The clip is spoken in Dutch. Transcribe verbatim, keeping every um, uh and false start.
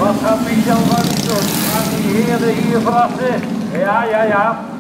Wat gaat Michel van doen? Gaan die heren hier verrassen? Ja, ja, ja.